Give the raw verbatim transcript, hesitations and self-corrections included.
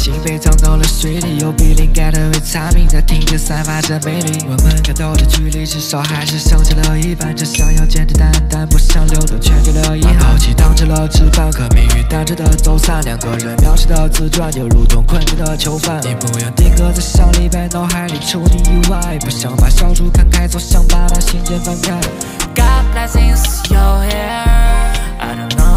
心被藏到了水里，有比灵感的维他命在听着散发着魅力。我们感到的距离至少还是剩下了一半，只想要简简单单，不想流动，却给了遗憾。好奇挡着了翅膀，可命运单纯的走散。两个人渺小的自转，就如同困境的囚犯。你不用定格在想里边，脑海里除你以外，不想把小猪看开，总想把它心间翻开。 God blessings you're here. I don't know.